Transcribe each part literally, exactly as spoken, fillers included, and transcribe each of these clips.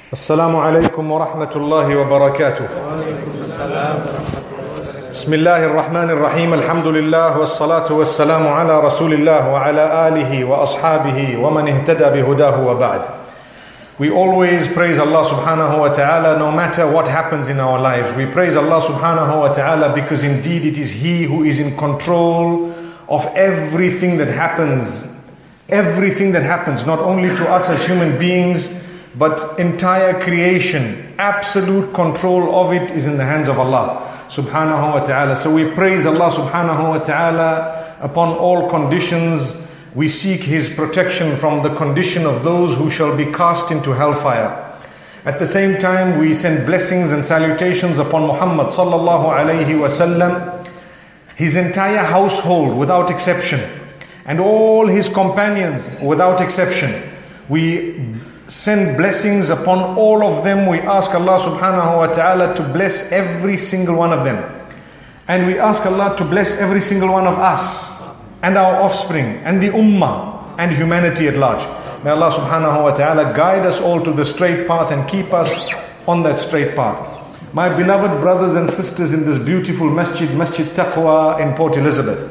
السلام عليكم ورحمة الله وبركاته. بسم الله الرحمن الرحيم. الحمد لله والصلاة والسلام على رسول الله وعلى آله وأصحابه ومن اهتدى بهداه وبعد. We always praise Allah subhanahu wa ta'ala no matter what happens in our lives. We praise Allah subhanahu wa ta'ala because indeed it is He who is in control of everything that happens. Everything that happens, not only to us as human beings, but entire creation. Absolute control of it is in the hands of Allah subhanahu wa ta'ala. So we praise Allah subhanahu wa ta'ala upon all conditions. We seek His protection from the condition of those who shall be cast into hellfire. At the same time, we send blessings and salutations upon Muhammad sallallahu alayhi wa sallam, his entire household without exception, and all his companions without exception. We send blessings upon all of them. We ask Allah subhanahu wa ta'ala to bless every single one of them. And we ask Allah to bless every single one of us and our offspring and the ummah and humanity at large. May Allah subhanahu wa ta'ala guide us all to the straight path and keep us on that straight path. My beloved brothers and sisters in this beautiful masjid, Masjid Taqwa in Port Elizabeth,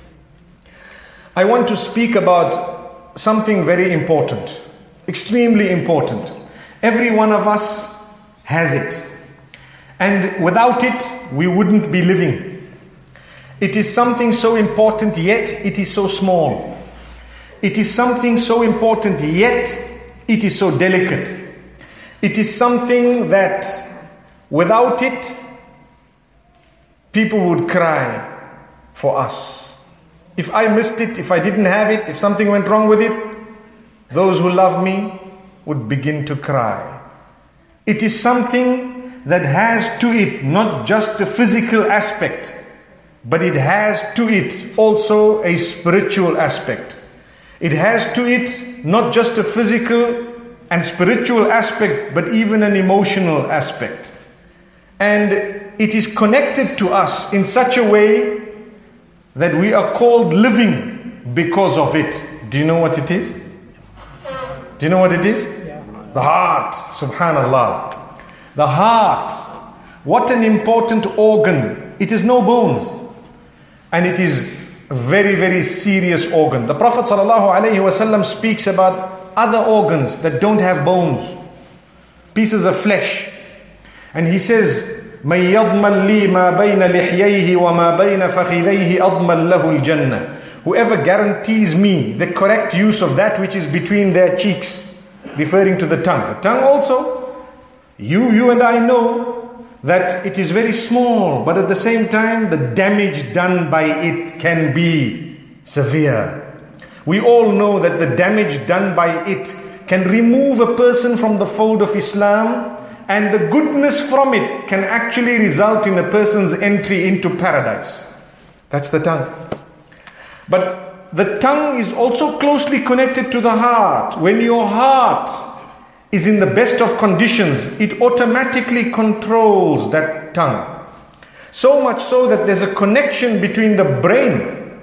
I want to speak about something very important. Extremely important. Every one of us has it. And without it, we wouldn't be living. It is something so important, yet it is so small. It is something so important, yet it is so delicate. It is something that without it, people would cry for us. If I missed it, if I didn't have it, if something went wrong with it, those who love me would begin to cry. It is something that has to it not just a physical aspect, but it has to it also a spiritual aspect. It has to it not just a physical and spiritual aspect, but even an emotional aspect. And it is connected to us in such a way that we are called living because of it. Do you know what it is? Do you know what it is? Yeah. The heart, subhanallah. The heart. What an important organ. It is no bones. And it is a very, very serious organ. The Prophet ﷺ speaks about other organs that don't have bones. Pieces of flesh. And he says, مَنْ يَضْمَنْ لِي مَا بَيْنَ لِحْيَيْهِ وَمَا بَيْنَ فَخِذَيْهِ أَضْمَنْ لَهُ الْجَنَّةِ. Whoever guarantees me the correct use of that which is between their cheeks, referring to the tongue. The tongue also, you, you and I know that it is very small, but at the same time, the damage done by it can be severe. We all know that the damage done by it can remove a person from the fold of Islam, and the goodness from it can actually result in a person's entry into paradise. That's the tongue. But the tongue is also closely connected to the heart. When your heart is in the best of conditions, it automatically controls that tongue. So much so that there's a connection between the brain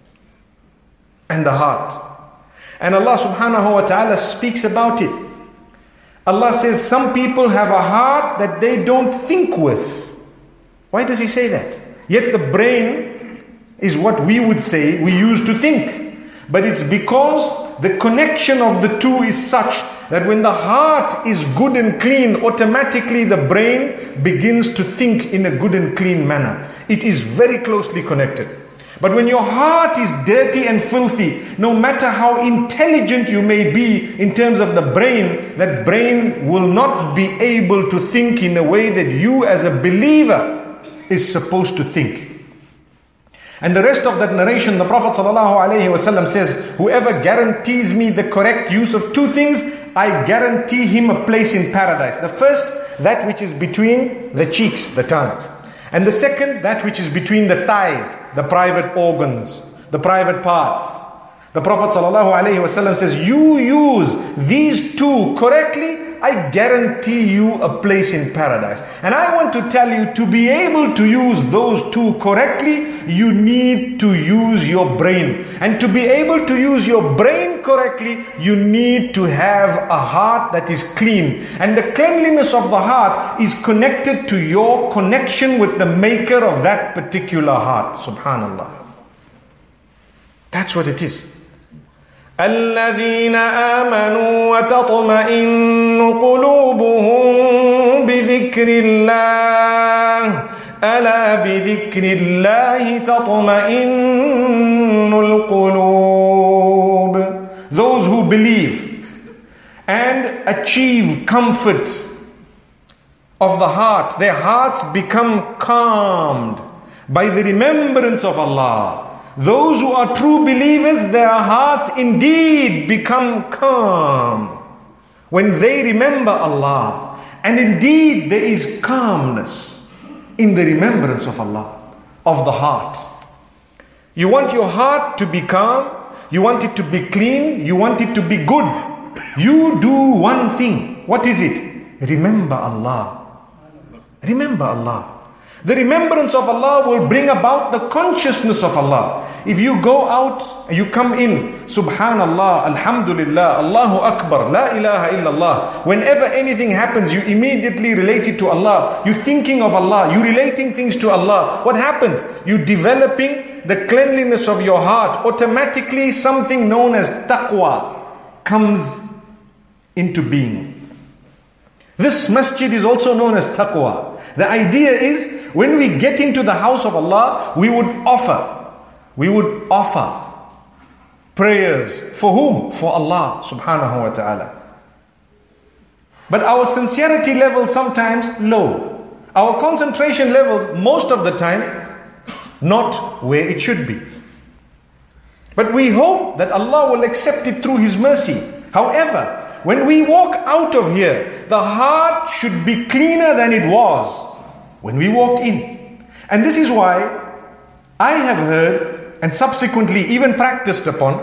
and the heart. And Allah subhanahu wa ta'ala speaks about it. Allah says some people have a heart that they don't think with. Why does He say that? Yet the brain is what we would say we used to think. But it's because the connection of the two is such that when the heart is good and clean, automatically the brain begins to think in a good and clean manner. It is very closely connected. But when your heart is dirty and filthy, no matter how intelligent you may be in terms of the brain, that brain will not be able to think in a way that you as a believer is supposed to think. And the rest of that narration, the Prophet ﷺ says, whoever guarantees me the correct use of two things, I guarantee him a place in paradise. The first, that which is between the cheeks, the tongue. And the second, that which is between the thighs, the private organs, the private parts. The Prophet ﷺ says, you use these two correctly, I guarantee you a place in paradise. And I want to tell you, to be able to use those two correctly, you need to use your brain. And to be able to use your brain correctly, you need to have a heart that is clean. And the cleanliness of the heart is connected to your connection with the maker of that particular heart. Subhanallah. That's what it is. الذين آمنوا وتطمئن قلوبهم بذكر الله ألا بذكر الله تطمئن القلوب. Those who believe and achieve comfort of the heart, their hearts become calmed by the remembrance of Allah. Those who are true believers, their hearts indeed become calm when they remember Allah. And indeed there is calmness in the remembrance of Allah, of the heart. You want your heart to be calm, you want it to be clean, you want it to be good. You do one thing. What is it? Remember Allah. Remember Allah. The remembrance of Allah will bring about the consciousness of Allah. If you go out, you come in, Subhanallah, Alhamdulillah, Allahu Akbar, La ilaha illallah. Whenever anything happens, you immediately relate it to Allah. You're thinking of Allah. You're relating things to Allah. What happens? You're developing the cleanliness of your heart. Automatically, something known as taqwa comes into being. This masjid is also known as taqwa. The idea is, when we get into the house of Allah, we would offer, we would offer prayers. For whom? For Allah subhanahu wa ta'ala. But our sincerity level sometimes low. Our concentration levels most of the time not where it should be. But we hope that Allah will accept it through His mercy. However, when we walk out of here, the heart should be cleaner than it was when we walked in. And this is why I have heard, and subsequently even practiced upon,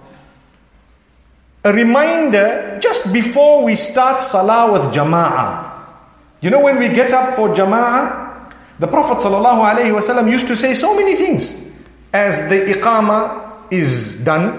a reminder just before we start salah with jama'ah. You know, when we get up for jama'ah, the Prophet ﷺ used to say so many things. As the iqamah is done,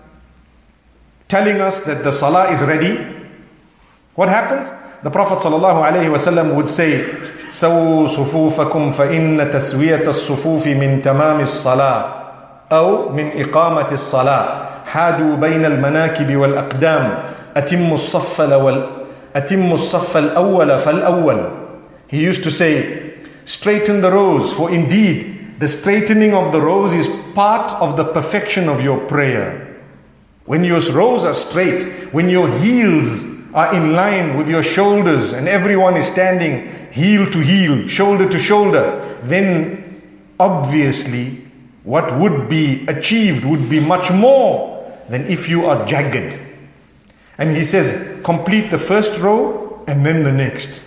telling us that the salah is ready, what happens? The Prophet ﷺ would say, سَوُّوا صُفُوفَكُمْ فَإِنَّ تَسْوِيَةَ الصُّفُوفِ مِنْ تَمَامِ الصَّلَاةِ أو من إقامة الصلاة حادوا بين المناكب والأقدام أتموا الصف الأول أتموا الصف الأول فالأول. He used to say, straighten the rows, for indeed the straightening of the rows is part of the perfection of your prayer. When your rows are straight, when your heels are in line with your shoulders and everyone is standing heel to heel, shoulder to shoulder, then obviously what would be achieved would be much more than if you are jagged. And he says, complete the first row and then the next.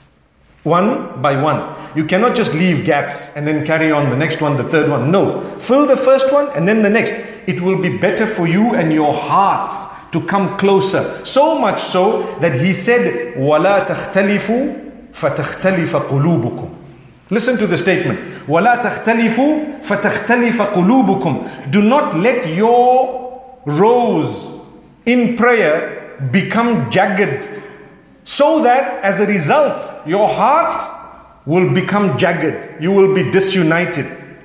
One by one. You cannot just leave gaps and then carry on the next one, the third one. No. Fill the first one and then the next. It will be better for you and your hearts to come closer. So much so that he said, وَلَا تَخْتَلِفُوا فَتَخْتَلِفَ قُلُوبُكُمْ. Listen to the statement. وَلَا تَخْتَلِفُوا فَتَخْتَلِفَ قُلُوبُكُمْ. Do not let your rows in prayer become jagged, so that as a result, your hearts will become jagged. You will be disunited.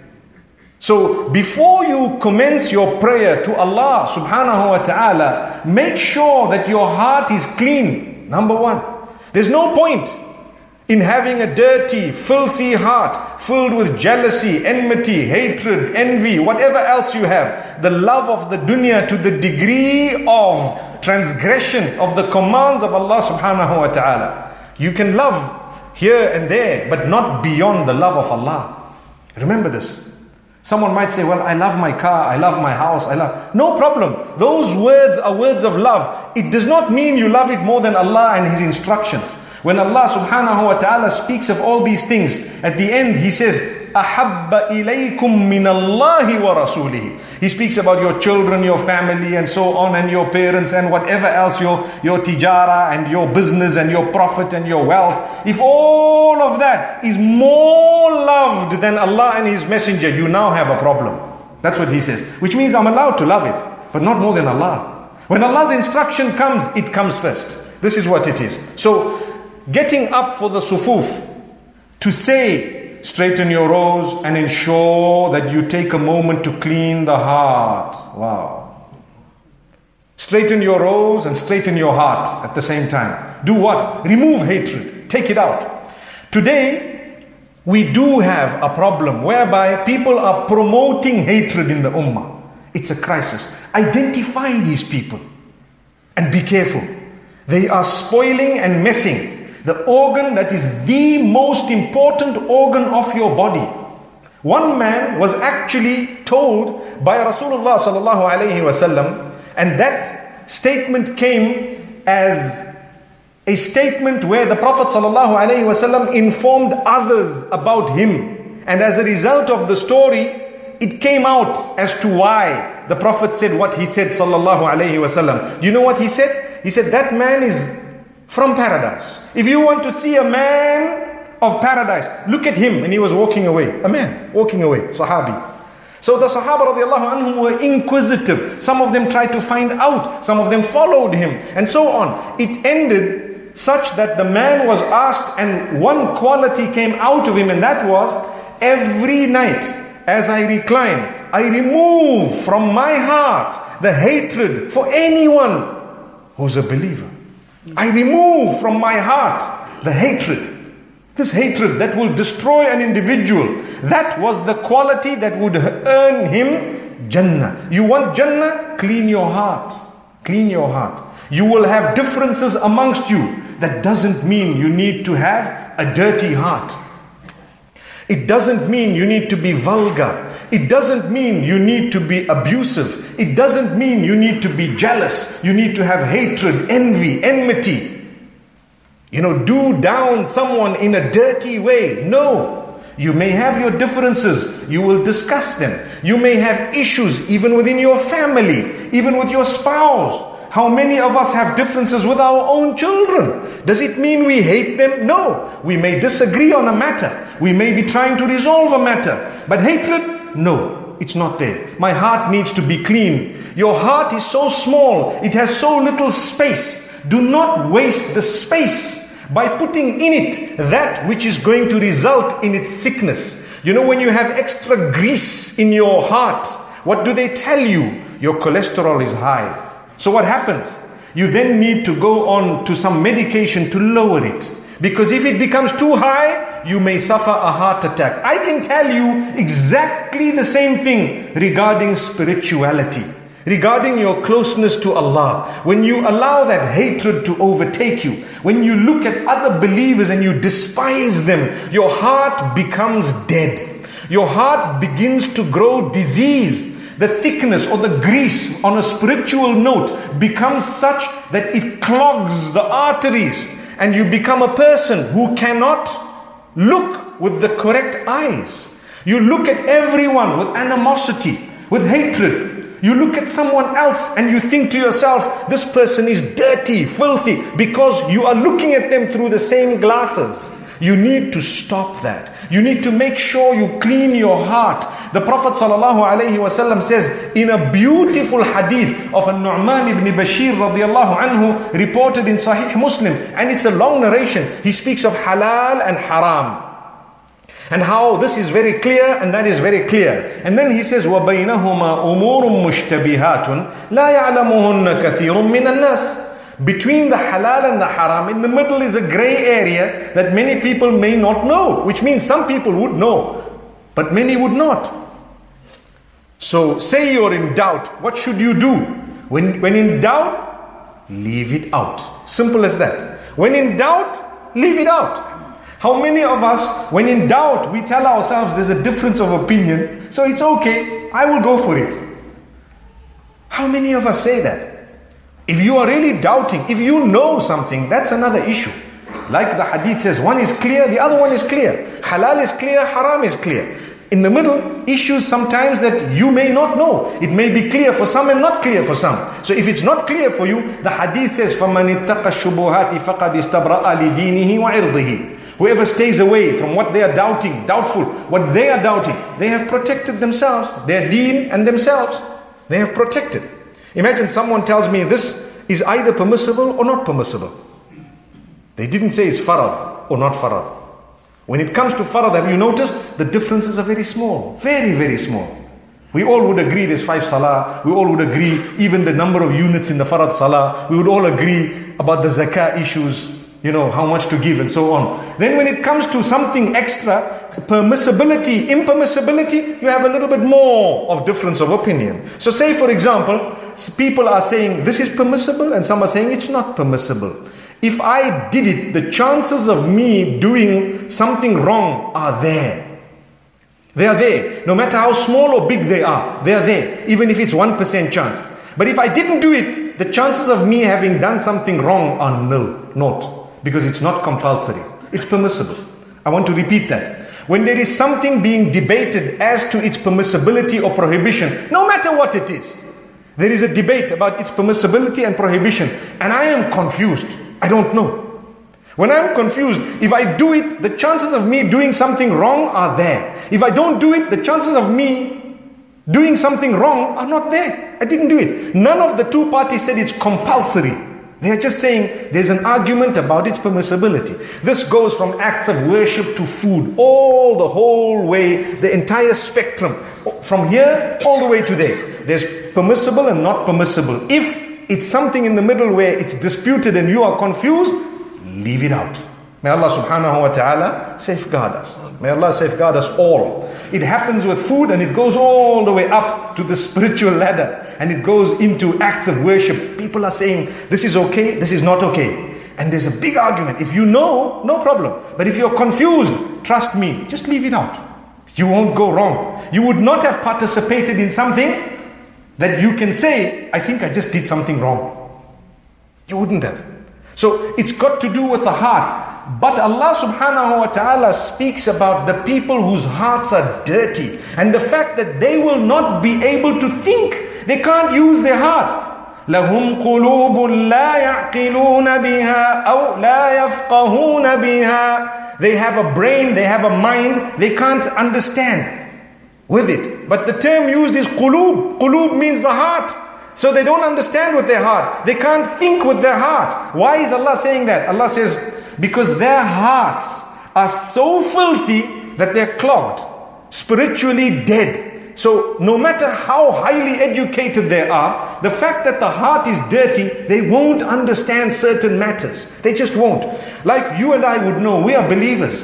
So before you commence your prayer to Allah subhanahu wa ta'ala, make sure that your heart is clean. Number one. There's no point in having a dirty, filthy heart filled with jealousy, enmity, hatred, envy, whatever else you have. The love of the dunya to the degree of transgression of the commands of Allah subhanahu wa ta'ala. You can love here and there, but not beyond the love of Allah. Remember this. Someone might say, well, I love my car, I love my house, I love... No problem. Those words are words of love. It does not mean you love it more than Allah and His instructions. When Allah subhanahu wa ta'ala speaks of all these things, at the end He says, أَحَبَّ إِلَيْكُم مِّنَ اللَّهِ وَرَسُولِهِ. He speaks about your children, your family and so on, and your parents and whatever else, your, your tijara and your business and your profit and your wealth. If all of that is more loved than Allah and His Messenger, you now have a problem. That's what he says. Which means I'm allowed to love it, but not more than Allah. When Allah's instruction comes, it comes first. This is what it is. So, getting up for the sufuf, to say, straighten your rows and ensure that you take a moment to clean the heart. Wow. Straighten your rows and straighten your heart at the same time. Do what? Remove hatred. Take it out. Today, we do have a problem whereby people are promoting hatred in the ummah. It's a crisis. Identify these people and be careful. They are spoiling and messing the organ that is the most important organ of your body. One man was actually told by Rasulullah sallallahu alayhi wasallam, and that statement came as a statement where the Prophet sallallahu alayhi wasallam informed others about him. And as a result of the story, it came out as to why the Prophet said what he said sallallahu alayhi wasallam. Do you know what he said? He said that man is from paradise. If you want to see a man of paradise, look at him. And he was walking away. A man walking away. Sahabi. So the Sahaba radiallahu anhum were inquisitive. Some of them tried to find out. Some of them followed him. And so on. It ended such that the man was asked, and one quality came out of him, and that was, every night as I recline, I remove from my heart the hatred for anyone who's a believer. I remove from my heart the hatred. This hatred that will destroy an individual. That was the quality that would earn him Jannah. You want Jannah? Clean your heart. Clean your heart. You will have differences amongst you. That doesn't mean you need to have a dirty heart. It doesn't mean you need to be vulgar. It doesn't mean you need to be abusive. It doesn't mean you need to be jealous. You need to have hatred, envy, enmity. You know, do down someone in a dirty way. No. You may have your differences. You will discuss them. You may have issues even within your family, even with your spouse. How many of us have differences with our own children? Does it mean we hate them? No. We may disagree on a matter. We may be trying to resolve a matter. But hatred? No. It's not there. My heart needs to be clean. Your heart is so small. It has so little space. Do not waste the space by putting in it that which is going to result in its sickness. You know, when you have extra grease in your heart, what do they tell you? Your cholesterol is high. So what happens? You then need to go on to some medication to lower it. Because if it becomes too high, you may suffer a heart attack. I can tell you exactly the same thing regarding spirituality, regarding your closeness to Allah. When you allow that hatred to overtake you, when you look at other believers and you despise them, your heart becomes dead. Your heart begins to grow disease. The thickness or the grease on a spiritual note becomes such that it clogs the arteries, and you become a person who cannot look with the correct eyes. You look at everyone with animosity, with hatred. You look at someone else and you think to yourself, this person is dirty, filthy, because you are looking at them through the same glasses. You need to stop that. You need to make sure you clean your heart. The Prophet ﷺ says in a beautiful hadith of An-Nu'man ibn Bashir radiallahu anhu, reported in Sahih Muslim, and it's a long narration. He speaks of halal and haram, and how this is very clear and that is very clear. And then he says, وَبَيْنَهُمَا أُمُورٌ مُشْتَبِهَاتٌ لَا يَعْلَمُهُنَّ كَثِيرٌ مِّنَ النَّاسِ. Between the halal and the haram, in the middle is a grey area that many people may not know. Which means some people would know, but many would not. So say you're in doubt. What should you do? When, when in doubt, leave it out. Simple as that. When in doubt, leave it out. How many of us, when in doubt, we tell ourselves there's a difference of opinion, so it's okay, I will go for it. How many of us say that? If you are really doubting, if you know something, that's another issue. Like the hadith says, one is clear, the other one is clear. Halal is clear, haram is clear. In the middle, issues sometimes that you may not know. It may be clear for some and not clear for some. So if it's not clear for you, the hadith says, فَمَنِ اتَّقَى الشُّبُهَاتِ فَقَدْ اسْتَبْرَأَ لِدِينِهِ وَعِرْضِهِ. Whoever stays away from what they are doubting, doubtful, what they are doubting, they have protected themselves, their deen and themselves. They have protected. Imagine someone tells me this is either permissible or not permissible. They didn't say it's farad or not farad. When it comes to farad, have you noticed? The differences are very small. Very, very small. We all would agree there's five salah. We all would agree even the number of units in the farad salah. We would all agree about the zakah issues, you know, how much to give and so on. Then when it comes to something extra, permissibility, impermissibility, you have a little bit more of difference of opinion. So say for example, people are saying this is permissible and some are saying it's not permissible. If I did it, the chances of me doing something wrong are there. They are there. No matter how small or big they are, they are there. Even if it's one percent chance. But if I didn't do it, the chances of me having done something wrong are nil, not. Because it's not compulsory. It's permissible. I want to repeat that. When there is something being debated as to its permissibility or prohibition, no matter what it is, there is a debate about its permissibility and prohibition, and I am confused. I don't know. When I'm confused, if I do it, the chances of me doing something wrong are there. If I don't do it, the chances of me doing something wrong are not there. I didn't do it. None of the two parties said it's compulsory. They are just saying there's an argument about its permissibility. This goes from acts of worship to food, all the whole way, the entire spectrum. From here all the way to there. There's permissible and not permissible. If it's something in the middle where it's disputed and you are confused, leave it out. May Allah subhanahu wa ta'ala safeguard us. May Allah safeguard us all. It happens with food and it goes all the way up to the spiritual ladder. And it goes into acts of worship. People are saying, this is okay, this is not okay. And there's a big argument. If you know, no problem. But if you're confused, trust me, just leave it out. You won't go wrong. You would not have participated in something that you can say, I think I just did something wrong. You wouldn't have. So it's got to do with the heart. But Allah subhanahu wa ta'ala speaks about the people whose hearts are dirty. And the fact that they will not be able to think. They can't use their heart. لَهُمْ قُلُوبٌ لَا يَعْقِلُونَ بِهَا أَوْ لَا يَفْقَهُونَ بِهَا. They have a brain, they have a mind, they can't understand with it. But the term used is qulub. Qulub means the heart. So they don't understand with their heart. They can't think with their heart. Why is Allah saying that? Allah says, because their hearts are so filthy that they're clogged, spiritually dead. So no matter how highly educated they are, the fact that the heart is dirty, they won't understand certain matters. They just won't. Like you and I would know, we are believers.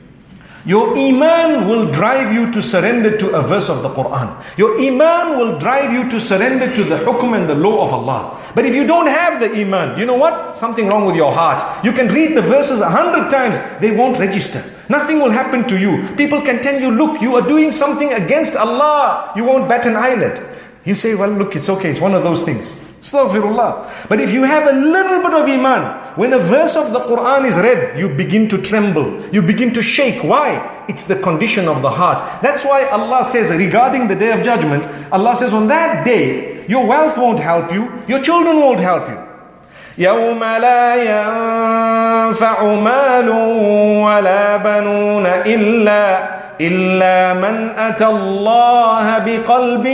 Your iman will drive you to surrender to a verse of the Quran. Your iman will drive you to surrender to the hukm and the law of Allah. But if you don't have the iman, you know what? Something wrong with your heart. You can read the verses a hundred times, they won't register. Nothing will happen to you. People can tell you, look, you are doing something against Allah. You won't bat an eyelid. You say, well, look, it's okay. It's one of those things. Astaghfirullah. But if you have a little bit of iman, when a verse of the Quran is read, you begin to tremble. You begin to shake. Why? It's the condition of the heart. That's why Allah says regarding the Day of Judgment, Allah says on that day, your wealth won't help you. Your children won't help you. يَوْمَ لَا يَنْفَعُ مَالٌ وَلَا بَنُونَ إِلَّا إِلَّا مَنْ أَتَى اللَّهَ بِقَلْبٍ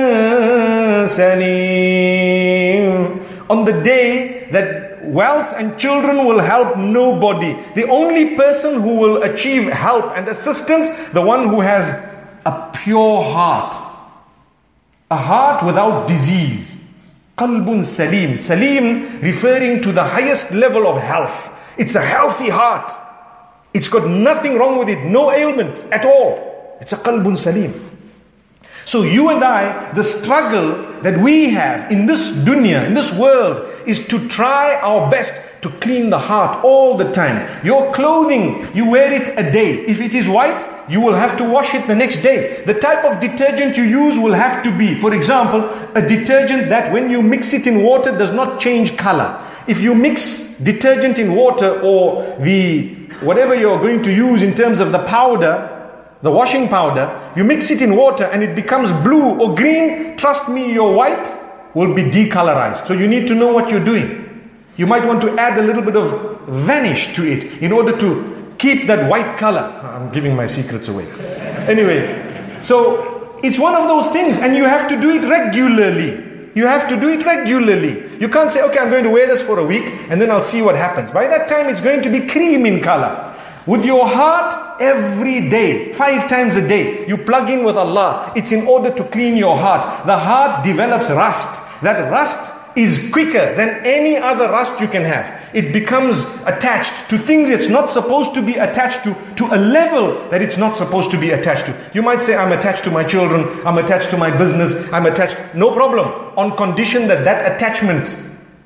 سَلِيمٍ. On the day that wealth and children will help nobody. The only person who will achieve help and assistance, the one who has a pure heart. A heart without disease. Qalbun Salim. Salim referring to the highest level of health. It's a healthy heart. It's got nothing wrong with it. No ailment at all. It's a Qalbun Salim. So you and I, the struggle that we have in this dunya, in this world, is to try our best to clean the heart all the time. Your clothing, you wear it a day. If it is white, you will have to wash it the next day. The type of detergent you use will have to be, for example, a detergent that when you mix it in water does not change color. If you mix detergent in water, or the whatever you're going to use in terms of the powder, the washing powder, you mix it in water and it becomes blue or green, trust me, your white will be decolorized. So you need to know what you're doing. You might want to add a little bit of vanish to it in order to keep that white color. I'm giving my secrets away. Anyway, so it's one of those things, and you have to do it regularly. You have to do it regularly. You can't say, okay, I'm going to wear this for a week and then I'll see what happens. By that time, it's going to be cream in color. With your heart, every day, five times a day, you plug in with Allah. It's in order to clean your heart. The heart develops rust. That rust is quicker than any other rust you can have. It becomes attached to things it's not supposed to be attached to, to a level that it's not supposed to be attached to. You might say, I'm attached to my children, I'm attached to my business, I'm attached. No problem. On condition that that attachment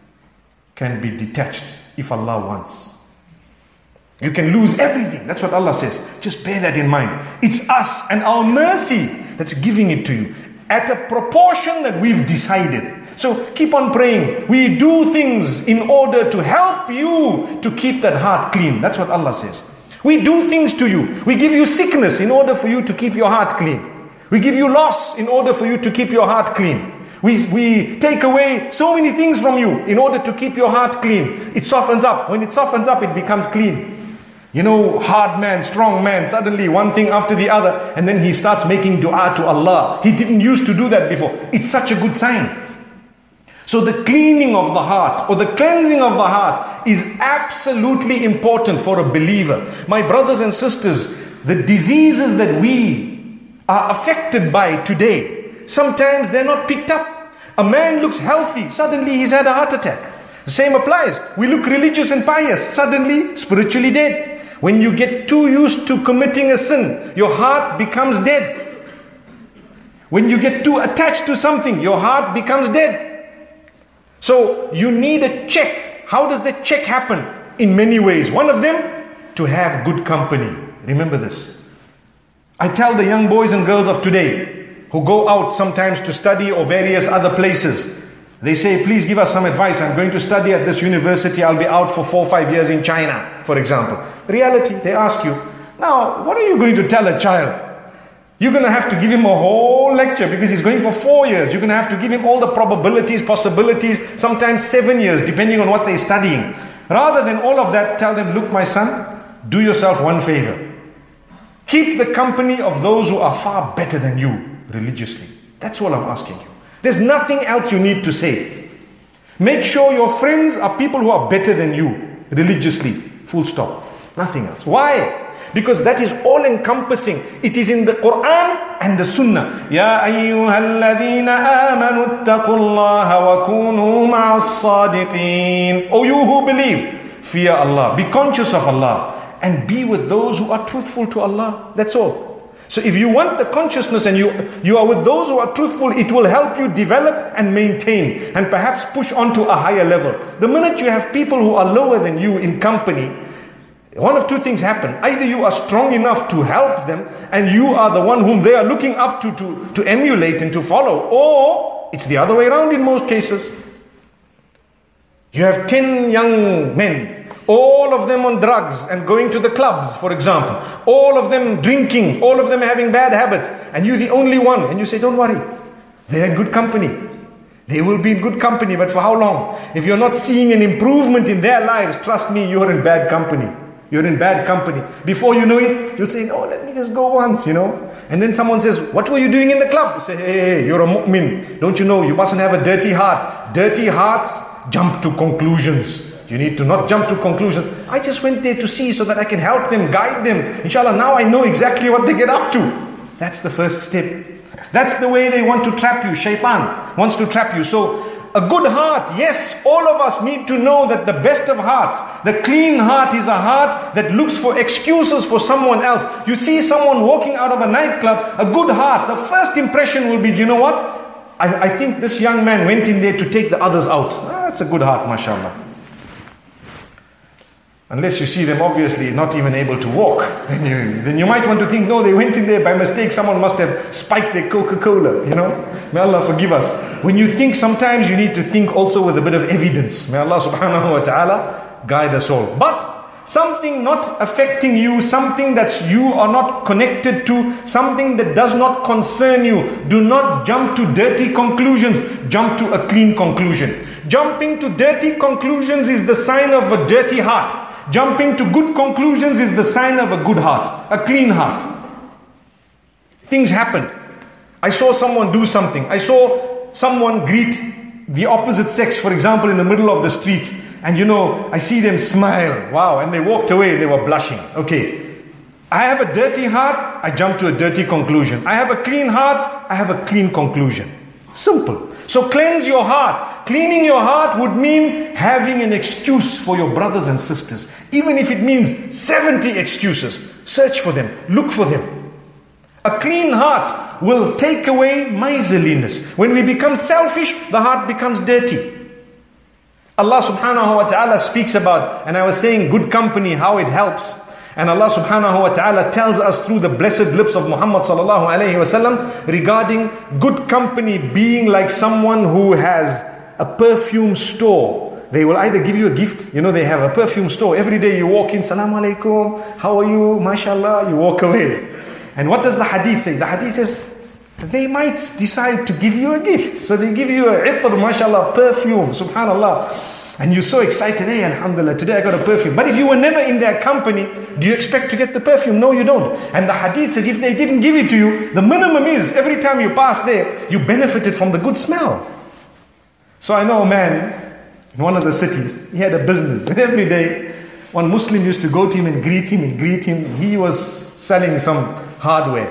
can be detached if Allah wants. You can lose everything. That's what Allah says. Just bear that in mind. It's us and our mercy that's giving it to you at a proportion that we've decided. So keep on praying. We do things in order to help you to keep that heart clean. That's what Allah says. We do things to you. We give you sickness in order for you to keep your heart clean. We give you loss in order for you to keep your heart clean. We, we take away so many things from you in order to keep your heart clean. It softens up. When it softens up, it becomes clean. You know, hard man, strong man, suddenly one thing after the other, and then he starts making dua to Allah. He didn't used to do that before. It's such a good sign. So the cleaning of the heart, or the cleansing of the heart, is absolutely important for a believer. My brothers and sisters, the diseases that we are affected by today, sometimes they're not picked up. A man looks healthy, suddenly he's had a heart attack. The same applies. We look religious and pious, suddenly spiritually dead. When you get too used to committing a sin, your heart becomes dead. When you get too attached to something, your heart becomes dead. So you need a check. How does that check happen? In many ways. One of them, to have good company. Remember this. I tell the young boys and girls of today, who go out sometimes to study or various other places, they say, please give us some advice. I'm going to study at this university. I'll be out for four or five years in China, for example. Reality, they ask you, now, what are you going to tell a child? You're going to have to give him a whole lecture because he's going for four years. You're going to have to give him all the probabilities, possibilities, sometimes seven years, depending on what they're studying. Rather than all of that, tell them, look, my son, do yourself one favor. Keep the company of those who are far better than you religiously. That's all I'm asking you. There's nothing else you need to say. Make sure your friends are people who are better than you religiously. Full stop. Nothing else. Why? Because that is all encompassing. It is in the Quran and the Sunnah. Ya ayyuhalladhina amanu ittaqullaha wa kunu ma'as sadiqeen. O you who believe, fear Allah. Be conscious of Allah. And be with those who are truthful to Allah. That's all. So if you want the consciousness and you, you are with those who are truthful, it will help you develop and maintain and perhaps push on to a higher level. The minute you have people who are lower than you in company, one of two things happen. Either you are strong enough to help them and you are the one whom they are looking up to, to, to emulate and to follow. Or it's the other way around in most cases. You have ten young men, all of them on drugs and going to the clubs, for example. All of them drinking, all of them having bad habits. And you're the only one. And you say, don't worry. They're in good company. They will be in good company, but for how long? If you're not seeing an improvement in their lives, trust me, you're in bad company. You're in bad company. Before you know it, you'll say, oh, let me just go once, you know. And then someone says, what were you doing in the club? You say, hey, hey, hey, you're a mu'min. Don't you know, you mustn't have a dirty heart. Dirty hearts jump to conclusions. You need to not jump to conclusions. I just went there to see so that I can help them, guide them. Inshallah, now I know exactly what they get up to. That's the first step. That's the way they want to trap you. Shaitan wants to trap you. So a good heart, yes, all of us need to know that the best of hearts, the clean heart is a heart that looks for excuses for someone else. You see someone walking out of a nightclub, a good heart, the first impression will be, you know what? I, I think this young man went in there to take the others out. Ah, that's a good heart, mashallah. Unless you see them obviously not even able to walk, then you, then you might want to think, no, they went in there by mistake. Someone must have spiked their Coca-Cola, you know. May Allah forgive us. When you think, sometimes you need to think also with a bit of evidence. May Allah subhanahu wa ta'ala guide us all. But something not affecting you, something that you are not connected to, something that does not concern you, do not jump to dirty conclusions. Jump to a clean conclusion. Jumping to dirty conclusions is the sign of a dirty heart. Jumping to good conclusions is the sign of a good heart, a clean heart. Things happened. I saw someone do something. I saw someone greet the opposite sex, for example, in the middle of the street. And you know, I see them smile. Wow. And they walked away. They were blushing. Okay. I have a dirty heart. I jump to a dirty conclusion. I have a clean heart. I have a clean conclusion. Simple. So cleanse your heart. Cleaning your heart would mean having an excuse for your brothers and sisters. Even if it means seventy excuses. Search for them. Look for them. A clean heart will take away miserliness. When we become selfish, the heart becomes dirty. Allah subhanahu wa ta'ala speaks about, and I was saying good company, how it helps. And Allah subhanahu wa ta'ala tells us through the blessed lips of Muhammad sallallahu alayhi wa sallam regarding good company being like someone who has a perfume store. They will either give you a gift, you know, they have a perfume store. Every day you walk in, Salaam alaikum, how are you, mashallah, you walk away. And what does the hadith say? The hadith says, they might decide to give you a gift. So they give you a itr, mashallah, perfume, subhanallah. And you're so excited, hey, alhamdulillah, today I got a perfume. But if you were never in their company, do you expect to get the perfume? No, you don't. And the hadith says, if they didn't give it to you, the minimum is, every time you pass there, you benefited from the good smell. So I know a man in one of the cities, he had a business. And every day, one Muslim used to go to him and greet him and greet him. He was selling some hardware.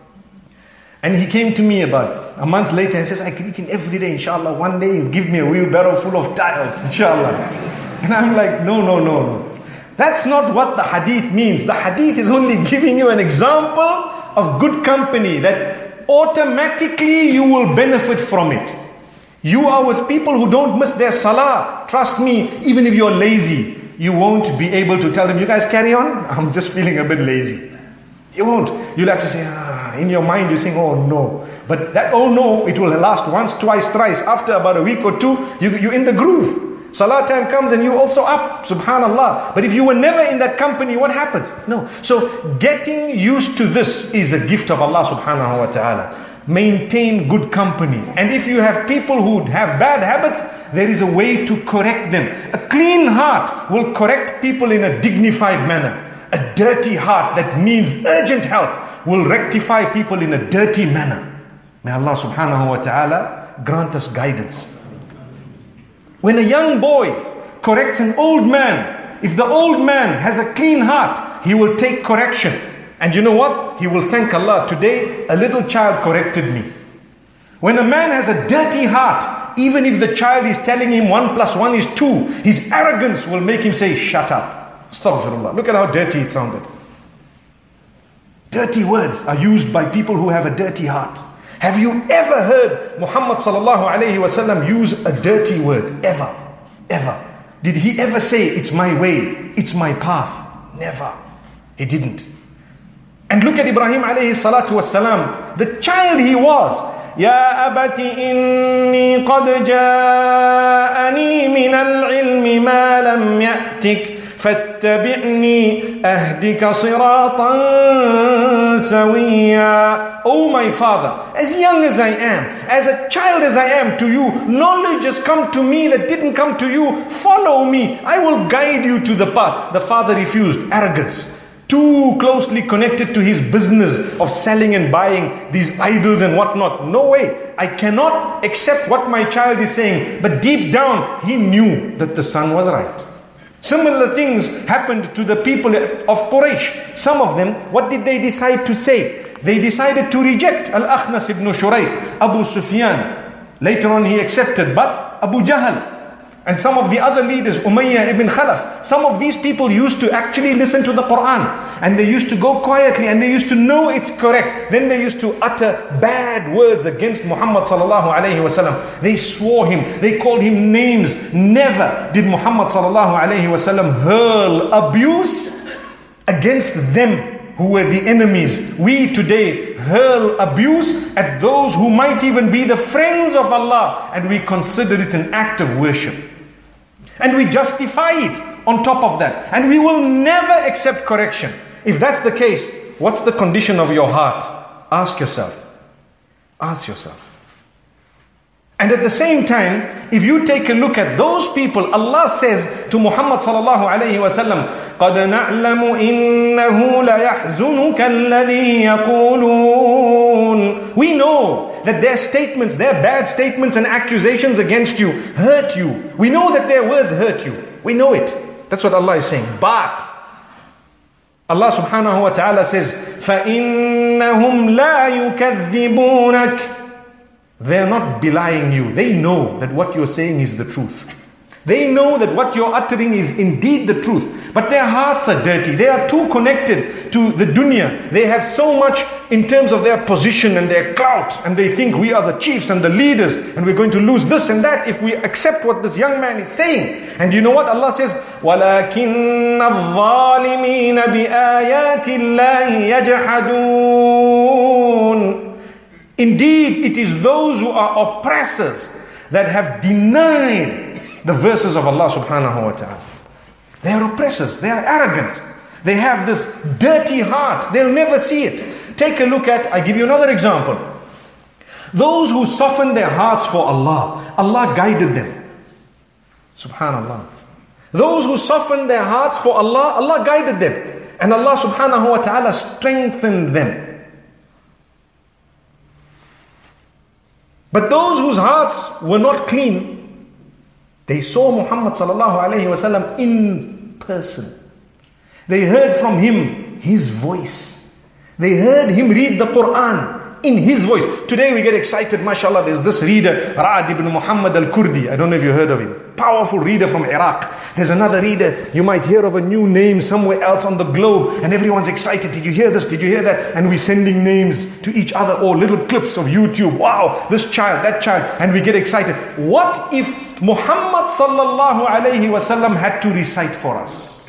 And he came to me about a month later and says, I greet him every day, inshallah. One day he'll give me a wheelbarrow full of tiles, inshallah. And I'm like, no, no, no, no. That's not what the hadith means. The hadith is only giving you an example of good company that automatically you will benefit from it. You are with people who don't miss their salah. Trust me, even if you're lazy, you won't be able to tell them, you guys carry on. I'm just feeling a bit lazy. You won't. You'll have to say, ah, in your mind you're saying, oh no. But that, oh no, it will last once, twice, thrice. After about a week or two, you, you're in the groove. Salah time comes and you also up, subhanallah. But if you were never in that company, what happens? No. So getting used to this is a gift of Allah subhanahu wa ta'ala. Maintain good company. And if you have people who have bad habits, there is a way to correct them. A clean heart will correct people in a dignified manner. A dirty heart that needs urgent help will rectify people in a dirty manner. May Allah subhanahu wa ta'ala grant us guidance. When a young boy corrects an old man, if the old man has a clean heart, he will take correction. And you know what? He will thank Allah. Today, a little child corrected me. When a man has a dirty heart, even if the child is telling him one plus one is two, his arrogance will make him say, shut up. Astaghfirullah. Look at how dirty it sounded. Dirty words are used by people who have a dirty heart. Have you ever heard Muhammad sallallahu alayhi wa sallam use a dirty word? Ever. Ever. Did he ever say, it's my way, it's my path? Never. He didn't. And look at Ibrahim alayhi salatu wassalam. The child he was. يا أبت إني قد جاءني من العلم ما لم يأتك فاتبعني أهدك صراطا سويا. Oh my father, as young as I am, as a child as I am to you, knowledge has come to me that didn't come to you. Follow me, I will guide you to the path. The father refused. Arrogance. Too closely connected to his business of selling and buying these idols and whatnot. No way. I cannot accept what my child is saying. But deep down, he knew that the son was right. Similar things happened to the people of Quraysh. Some of them, what did they decide to say? They decided to reject Al-Akhnas ibn Shurayq, Abu Sufyan. Later on he accepted, but Abu Jahl and some of the other leaders, Umayyah ibn Khalaf, some of these people used to actually listen to the Quran, and they used to go quietly and they used to know it's correct. Then they used to utter bad words against Muhammad sallallahu alayhi wasallam. They swore him, they called him names. Never did Muhammad sallallahu alayhi wasallam hurl abuse against them who were the enemies. We today hurl abuse at those who might even be the friends of Allah, and we consider it an act of worship. And we justify it on top of that. And we will never accept correction. If that's the case, what's the condition of your heart? Ask yourself. Ask yourself. And at the same time, if you take a look at those people, Allah says to Muhammad sallallahu alayhi wa sallam, قَدْ نَعْلَمُ إِنَّهُ لَيَحْزُنُكَ الَّذِي يَقُولُونَ. We know that their statements, their bad statements and accusations against you hurt you. We know that their words hurt you. We know it. That's what Allah is saying. But Allah subhanahu wa ta'ala says, فَإِنَّهُمْ لَا يُكَذِّبُونَكَ. They're not belying you. They know that what you're saying is the truth. They know that what you're uttering is indeed the truth. But their hearts are dirty. They are too connected to the dunya. They have so much in terms of their position and their clout. And they think we are the chiefs and the leaders. And we're going to lose this and that if we accept what this young man is saying. And you know what Allah says? وَلَكِنَّ الظَّالِمِينَ بِآيَاتِ اللَّهِ يَجْحَدُونَ. Indeed, it is those who are oppressors that have denied the verses of Allah subhanahu wa ta'ala. They are oppressors. They are arrogant. They have this dirty heart. They'll never see it. Take a look at, I give you another example. Those who softened their hearts for Allah, Allah guided them. Subhanallah. Those who softened their hearts for Allah, Allah guided them. And Allah subhanahu wa ta'ala strengthened them. But those whose hearts were not clean, they saw Muhammad sallallahu alayhi wa sallam in person. They heard from him his voice. They heard him read the Quran in his voice. Today we get excited, mashallah, there's this reader, Ra'ad ibn Muhammad al-Kurdi. I don't know if you heard of him. Powerful reader from Iraq. There's another reader, you might hear of a new name somewhere else on the globe, and everyone's excited. Did you hear this? Did you hear that? And we're sending names to each other, or little clips of YouTube. Wow, this child, that child. And we get excited. What if Muhammad sallallahu alayhi wa sallam had to recite for us?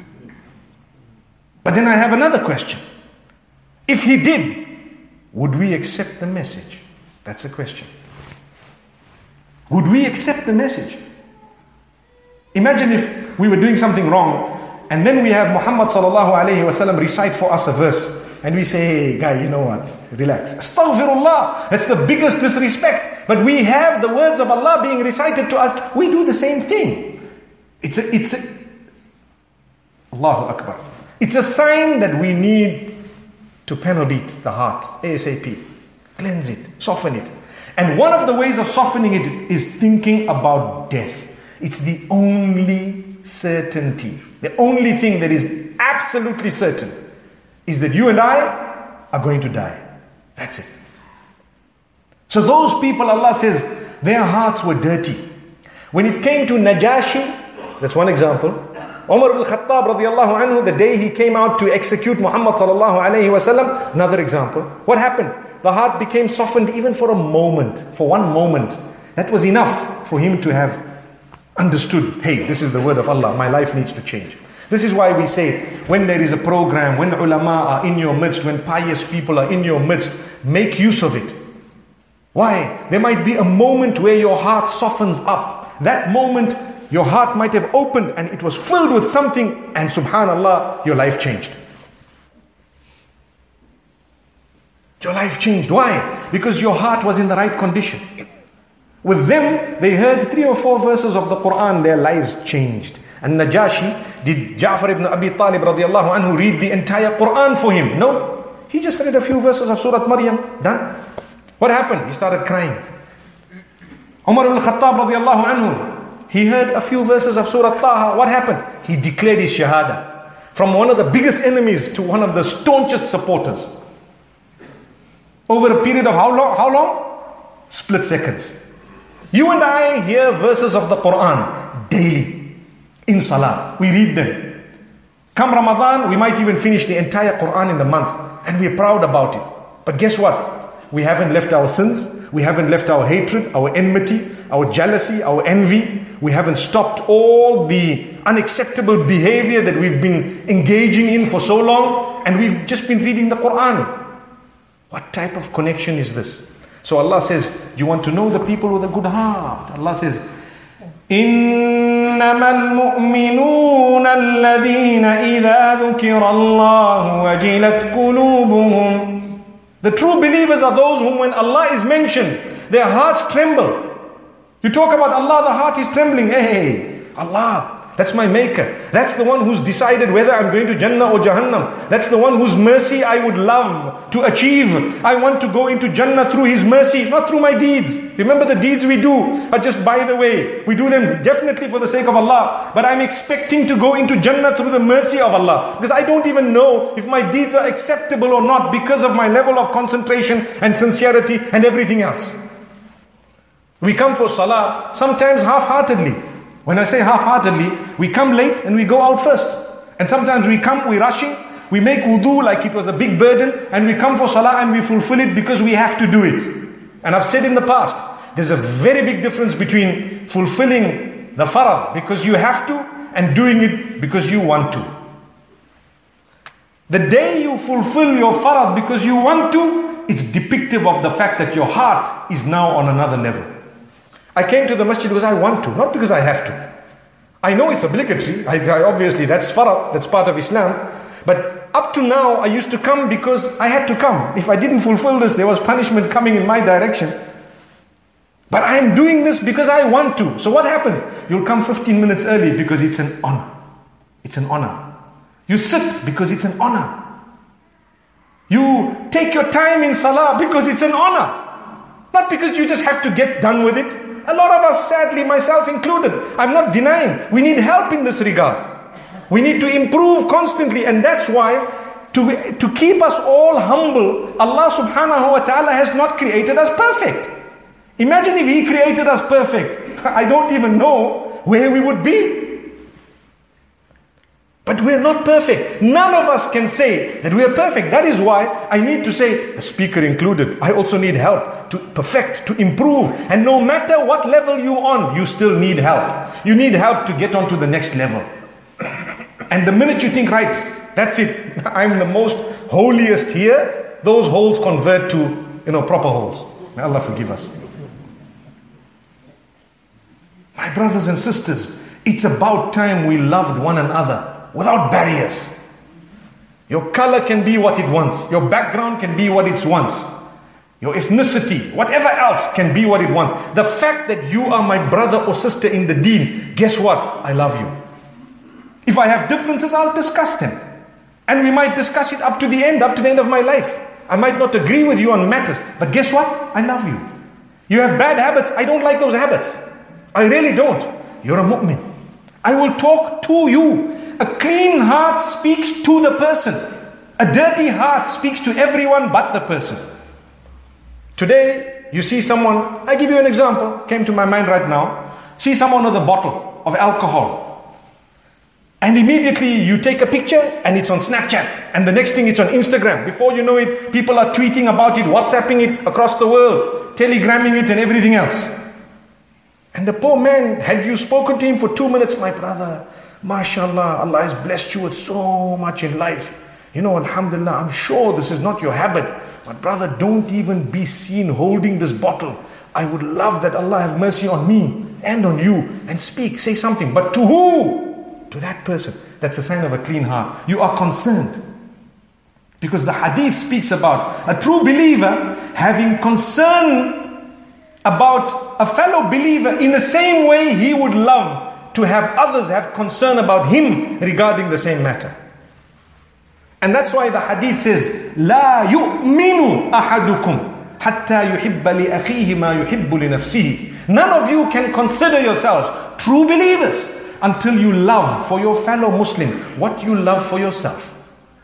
But then I have another question. If he did, would we accept the message? That's a question. Would we accept the message? Imagine if we were doing something wrong, and then we have Muhammad sallallahu alayhi wa sallam recite for us a verse, and we say, hey guy, you know what? Relax. Astaghfirullah. That's the biggest disrespect. But we have the words of Allah being recited to us. We do the same thing. It's a, it's a, Allahu Akbar. It's a sign that we need to panel beat the heart, ASAP. Cleanse it, soften it. And one of the ways of softening it is thinking about death. It's the only certainty. The only thing that is absolutely certain is that you and I are going to die. That's it. So those people, Allah says, their hearts were dirty. When it came to Najashi, that's one example. Umar ibn Khattab radiallahu anhu, the day he came out to execute Muhammad sallallahu alayhi wa sallam, another example. What happened? The heart became softened even for a moment, for one moment. That was enough for him to have understood, hey, this is the word of Allah, my life needs to change. This is why we say, when there is a program, when ulama are in your midst, when pious people are in your midst, make use of it. Why? There might be a moment where your heart softens up. That moment, your heart might have opened and it was filled with something, and subhanallah, your life changed. Your life changed. Why? Because your heart was in the right condition. With them, they heard three or four verses of the Quran, their lives changed. And Najashi, did Ja'far ibn Abi Talib radiallahu anhu read the entire Quran for him? No. He just read a few verses of Surah Maryam. Done. What happened? He started crying. Umar ibn Khattab radiallahu anhu, he heard a few verses of Surah Taha. What happened? He declared his shahada. From one of the biggest enemies to one of the staunchest supporters. Over a period of how long? How long? Split seconds. You and I hear verses of the Quran daily in Salah. We read them. Come Ramadan, we might even finish the entire Quran in the month, and we're proud about it. But guess what? We haven't left our sins. We haven't left our hatred, our enmity, our jealousy, our envy. We haven't stopped all the unacceptable behavior that we've been engaging in for so long, and we've just been reading the Quran. What type of connection is this? So Allah says, you want to know the people with a good heart? Allah says, إِنَّمَا الْمُؤْمِنُونَ الَّذِينَ إِذَا ذُكِرَ اللَّهُ وَجِلَتْ قُلُوبُهُمْ. The true believers are those whom when Allah is mentioned, their hearts tremble. You talk about Allah, the heart is trembling. Hey, Allah, that's my maker. That's the one who's decided whether I'm going to Jannah or Jahannam. That's the one whose mercy I would love to achieve. I want to go into Jannah through His mercy, not through my deeds. Remember, the deeds we do are just by the way. We do them definitely for the sake of Allah. But I'm expecting to go into Jannah through the mercy of Allah. Because I don't even know if my deeds are acceptable or not because of my level of concentration and sincerity and everything else. We come for Salah, sometimes half-heartedly. When I say half-heartedly, we come late and we go out first. And sometimes we come, we're rushing, we make wudu like it was a big burden, and we come for Salah and we fulfill it because we have to do it. And I've said in the past, there's a very big difference between fulfilling the farad because you have to and doing it because you want to. The day you fulfill your farad because you want to, it's depictive of the fact that your heart is now on another level. I came to the masjid because I want to, not because I have to. I know it's obligatory. I, I obviously, that's farad, that's part of Islam. But up to now, I used to come because I had to come. If I didn't fulfill this, there was punishment coming in my direction. But I am doing this because I want to. So what happens? You'll come fifteen minutes early because it's an honor. It's an honor. You sit because it's an honor. You take your time in Salah because it's an honor. Not because you just have to get done with it. A lot of us, sadly, myself included, I'm not denying, we need help in this regard. We need to improve constantly, and that's why to, to keep us all humble, Allah subhanahu wa ta'ala has not created us perfect. Imagine if He created us perfect. I don't even know where we would be. But we're not perfect. None of us can say that we are perfect. That is why I need to say, the speaker included, I also need help to perfect, to improve. And no matter what level you're on, you still need help. You need help to get on to the next level. And the minute you think, right, that's it, I'm the most holiest here, those holes convert to, you know, proper holes. May Allah forgive us. My brothers and sisters, it's about time we loved one another. Without barriers. Your color can be what it wants. Your background can be what it wants. Your ethnicity, whatever else can be what it wants. The fact that you are my brother or sister in the deen, guess what? I love you. If I have differences, I'll discuss them. And we might discuss it up to the end, up to the end of my life. I might not agree with you on matters, but guess what? I love you. You have bad habits, I don't like those habits. I really don't. You're a mu'min. I will talk to you. A clean heart speaks to the person. A dirty heart speaks to everyone but the person. Today, you see someone, I give you an example, came to my mind right now. See someone with a bottle of alcohol. And immediately you take a picture and it's on Snapchat. And the next thing it's on Instagram. Before you know it, people are tweeting about it, WhatsApping it across the world, telegramming it and everything else. And the poor man, had you spoken to him for two minutes, my brother, MashaAllah, Allah has blessed you with so much in life. You know, Alhamdulillah, I'm sure this is not your habit. But brother, don't even be seen holding this bottle. I would love that Allah have mercy on me and on you. And speak, say something. But to who? To that person. That's a sign of a clean heart. You are concerned. Because the hadith speaks about a true believer having concern about a fellow believer in the same way he would love to have others have concern about him regarding the same matter. And that's why the hadith says, لا يؤمن أحدكم حتى يحب لأخيه ما يحب لنفسه. None of you can consider yourselves true believers until you love for your fellow Muslim what you love for yourself.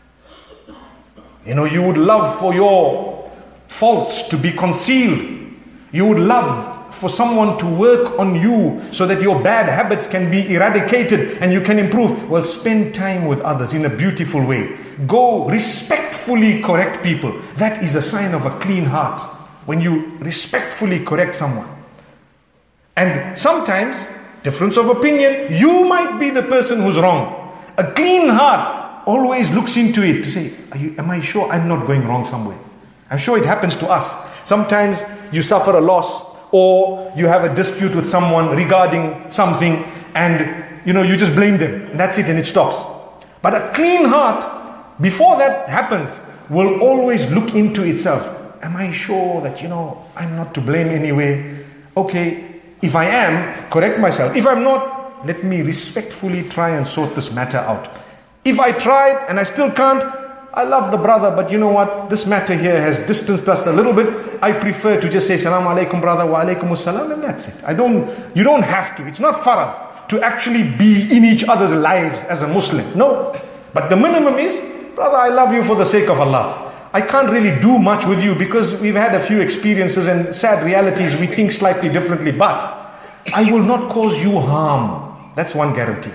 You know, you would love for your faults to be concealed. You would love for someone to work on you so that your bad habits can be eradicated and you can improve, well, spend time with others in a beautiful way. Go respectfully correct people. That is a sign of a clean heart, when you respectfully correct someone. And sometimes, difference of opinion, you might be the person who's wrong. A clean heart always looks into it to say, Are you, am I sure I'm not going wrong somewhere? I'm sure it happens to us. Sometimes you suffer a loss, or you have a dispute with someone regarding something, and you know, you just blame them, and that's it, and it stops. But a clean heart, before that happens, will always look into itself. Am I sure that, you know, I'm not to blame anyway? Okay, if I am, correct myself. If I'm not, let me respectfully try and sort this matter out. If I tried and I still can't, I love the brother, but you know what? This matter here has distanced us a little bit. I prefer to just say, Salaam alaikum, brother, wa alaikum assalam, and that's it. I don't, you don't have to. It's not farad to actually be in each other's lives as a Muslim. No. But the minimum is, brother, I love you for the sake of Allah. I can't really do much with you because we've had a few experiences and sad realities. We think slightly differently, but I will not cause you harm. That's one guarantee.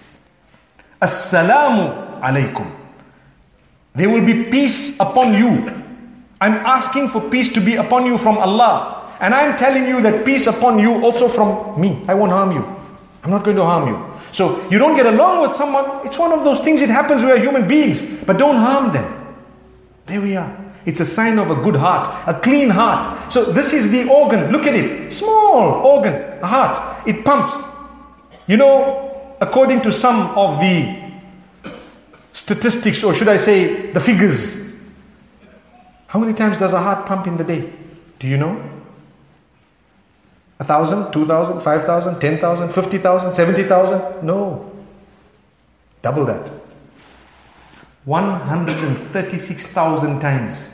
Assalamu alaikum. There will be peace upon you. I'm asking for peace to be upon you from Allah. And I'm telling you that peace upon you also from me. I won't harm you. I'm not going to harm you. So you don't get along with someone. It's one of those things, it happens, we are human beings. But don't harm them. There we are. It's a sign of a good heart, a clean heart. So this is the organ. Look at it. Small organ, a heart. It pumps. You know, according to some of the statistics, or should I say the figures, how many times does a heart pump in the day? Do you know? A thousand, two thousand, five thousand, ten thousand, fifty thousand, seventy thousand? No. Double that. one hundred thirty-six thousand times.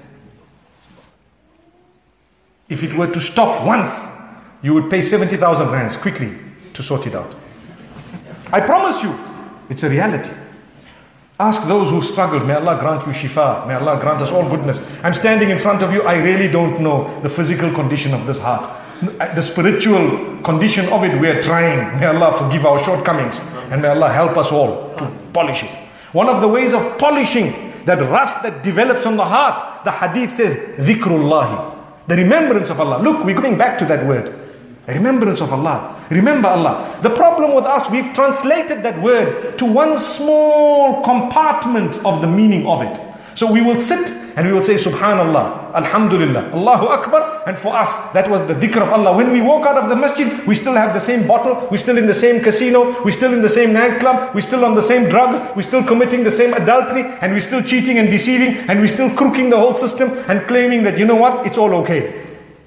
If it were to stop once, you would pay seventy thousand rands quickly to sort it out. I promise you, it's a reality. Ask those who struggled. May Allah grant you shifa. May Allah grant us all goodness. I'm standing in front of you. I really don't know the physical condition of this heart. The spiritual condition of it, we are trying. May Allah forgive our shortcomings. And may Allah help us all to polish it. One of the ways of polishing that rust that develops on the heart, the hadith says, dhikrullahi. The remembrance of Allah. Look, we're going back to that word. Remembrance of Allah. Remember Allah. The problem with us, we've translated that word to one small compartment of the meaning of it. So we will sit and we will say Subhanallah, Alhamdulillah, Allahu Akbar. And for us, that was the dhikr of Allah. When we walk out of the masjid, we still have the same bottle, we're still in the same casino, we're still in the same nightclub, we're still on the same drugs, we're still committing the same adultery, and we're still cheating and deceiving, and we're still crooking the whole system and claiming that, you know what, it's all okay.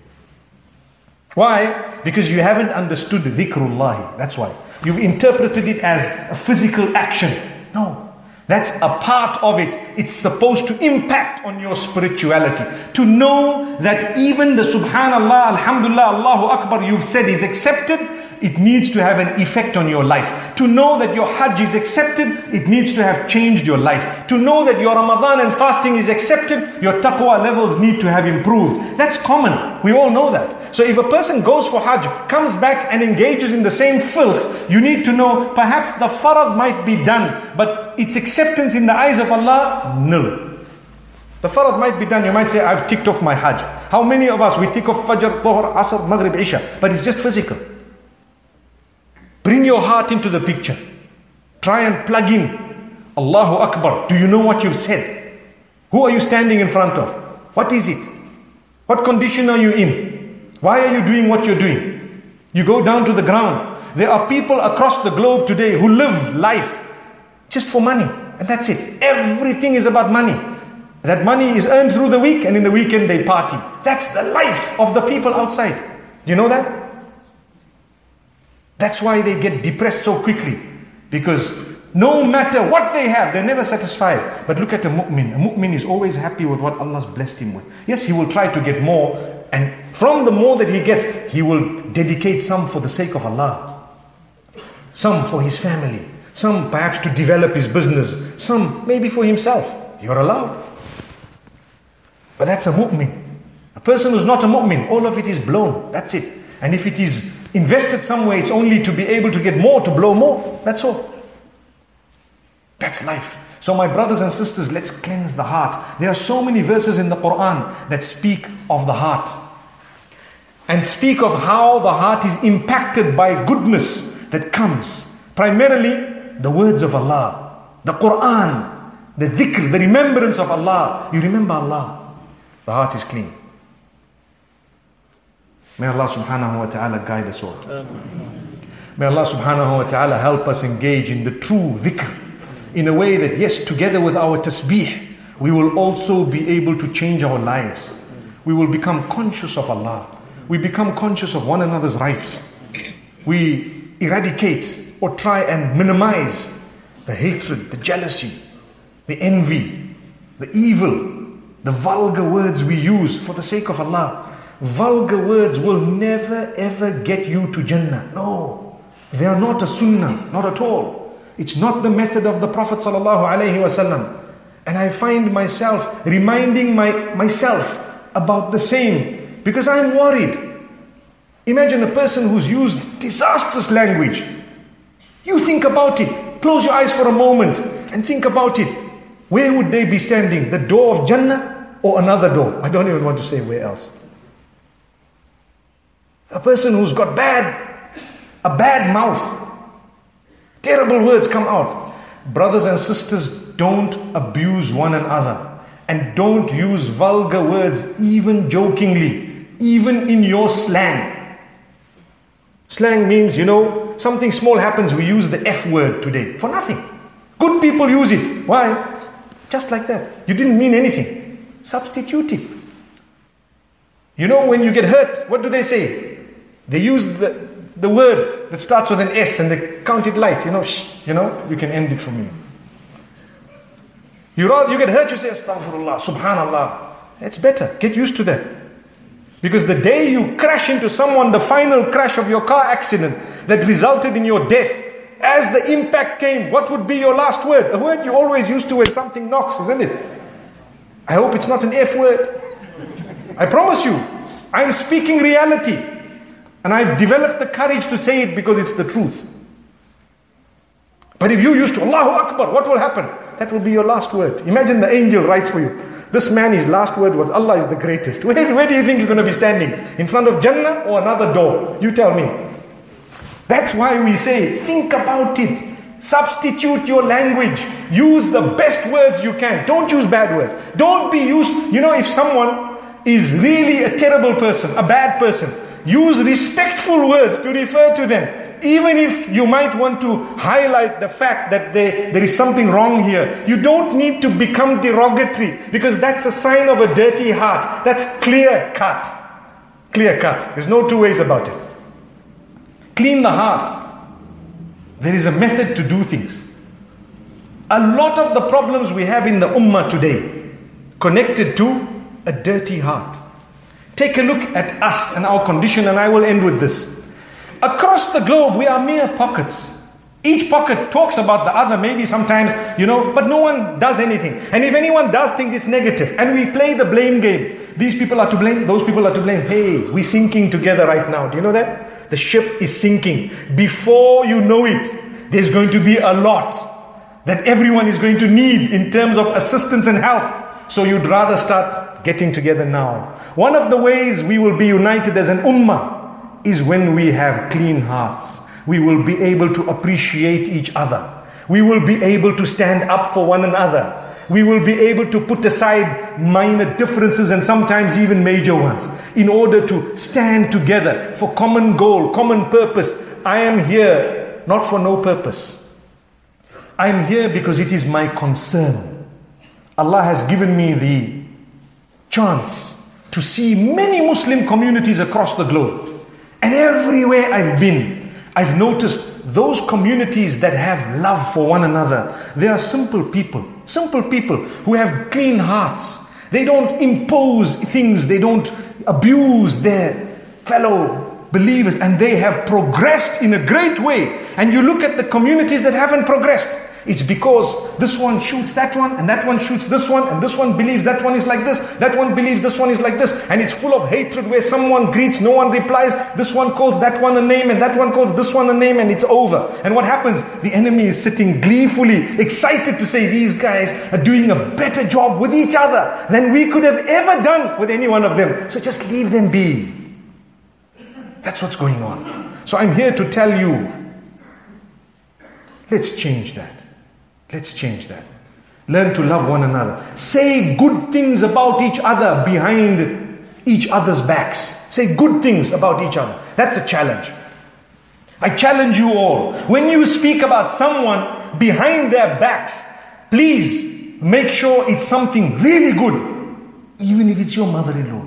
Why? Because you haven't understood dhikrullahi. That's why. You've interpreted it as a physical action. No. That's a part of it. It's supposed to impact on your spirituality. To know that even the Subhanallah, Alhamdulillah, Allahu Akbar you've said is accepted, it needs to have an effect on your life. To know that your Hajj is accepted, it needs to have changed your life. To know that your Ramadan and fasting is accepted, your taqwa levels need to have improved. That's common. We all know that. So if a person goes for Hajj, comes back and engages in the same filth, you need to know perhaps the farad might be done, but its acceptance in the eyes of Allah, nil. The farad might be done. You might say, I've ticked off my Hajj. How many of us, we tick off Fajr, Dhuhr, Asr, Maghrib, Isha, but it's just physical. Bring your heart into the picture. Try and plug in. Allahu Akbar. Do you know what you've said? Who are you standing in front of? What is it? What condition are you in? Why are you doing what you're doing? You go down to the ground. There are people across the globe today who live life just for money. And that's it. Everything is about money. That money is earned through the week, and in the weekend they party. That's the life of the people outside. Do you know that? That's why they get depressed so quickly. Because no matter what they have, they're never satisfied. But look at a mu'min. A mu'min is always happy with what Allah's blessed him with. Yes, he will try to get more. And from the more that he gets, he will dedicate some for the sake of Allah. Some for his family. Some perhaps to develop his business. Some maybe for himself. You're allowed. But that's a mu'min. A person who's not a mu'min, all of it is blown. That's it. And if it is invested somewhere, it's only to be able to get more, to blow more. That's all. That's life. So my brothers and sisters, let's cleanse the heart. There are so many verses in the Quran that speak of the heart. And speak of how the heart is impacted by goodness that comes. Primarily, the words of Allah. The Quran. The dhikr, the remembrance of Allah. You remember Allah. The heart is clean. May Allah subhanahu wa ta'ala guide us all. May Allah subhanahu wa ta'ala help us engage in the true dhikr. In a way that, yes, together with our tasbih, we will also be able to change our lives. We will become conscious of Allah. We become conscious of one another's rights. We eradicate or try and minimize the hatred, the jealousy, the envy, the evil, the vulgar words we use for the sake of Allah. Vulgar words will never ever get you to Jannah. No, they are not a sunnah, not at all. It's not the method of the Prophet sallallahu alaihi wasallam. And I find myself reminding my, myself about the same because I'm worried. Imagine a person who's used disastrous language. You think about it. Close your eyes for a moment and think about it. Where would they be standing? The door of Jannah or another door? I don't even want to say where else. A person who's got bad, a bad mouth. Terrible words come out. Brothers and sisters, don't abuse one another. And don't use vulgar words even jokingly. Even in your slang. Slang means, you know, something small happens, we use the F word today. For nothing. Good people use it. Why? Just like that. You didn't mean anything. Substitute it. You know, when you get hurt, what do they say? They use the, the word that starts with an S and they count it light. You know, shh, you know, you can end it for me. You, rather, you get hurt, you say, Astaghfirullah, Subhanallah. That's better. Get used to that. Because the day you crash into someone, the final crash of your car accident that resulted in your death, as the impact came, what would be your last word? A word you always used to when something knocks, isn't it? I hope it's not an F word. I promise you, I'm speaking reality. And I've developed the courage to say it because it's the truth. But if you used to, Allahu Akbar, what will happen? That will be your last word. Imagine the angel writes for you. This man, his last word was, Allah is the greatest. Where, where do you think you're going to be standing? In front of Jannah or another door? You tell me. That's why we say, think about it. Substitute your language. Use the best words you can. Don't use bad words. Don't be used, you know, if someone is really a terrible person, a bad person, use respectful words to refer to them. Even if you might want to highlight the fact that they, there is something wrong here. You don't need to become derogatory because that's a sign of a dirty heart. That's clear cut. Clear cut. There's no two ways about it. Clean the heart. There is a method to do things. A lot of the problems we have in the ummah today connected to a dirty heart. Take a look at us and our condition, and I will end with this. Across the globe, we are mere pockets. Each pocket talks about the other, maybe sometimes, you know, but no one does anything. And if anyone does things, it's negative. And we play the blame game. These people are to blame, those people are to blame. Hey, we're sinking together right now. Do you know that? The ship is sinking. Before you know it, there's going to be a lot that everyone is going to need in terms of assistance and help. So you'd rather start getting together now. One of the ways we will be united as an ummah is when we have clean hearts. We will be able to appreciate each other. We will be able to stand up for one another. We will be able to put aside minor differences and sometimes even major ones in order to stand together for common goal, common purpose. I am here not for no purpose. I am here because it is my concern. Allah has given me the chance to see many Muslim communities across the globe. And everywhere I've been, I've noticed those communities that have love for one another. They are simple people, simple people who have clean hearts. They don't impose things, they don't abuse their fellow believers, and they have progressed in a great way. And you look at the communities that haven't progressed, It's because this one shoots that one, and that one shoots this one, and this one believes that one is like this, that one believes this one is like this, and it's full of hatred where someone greets, no one replies, this one calls that one a name, and that one calls this one a name, and it's over. And what happens? The enemy is sitting gleefully, excited to say these guys are doing a better job with each other than we could have ever done with any one of them. So just leave them be. That's what's going on. So I'm here to tell you, let's change that. Let's change that. Learn to love one another. Say good things about each other behind each other's backs. Say good things about each other. That's a challenge. I challenge you all. When you speak about someone behind their backs, please make sure it's something really good, even if it's your mother-in-law.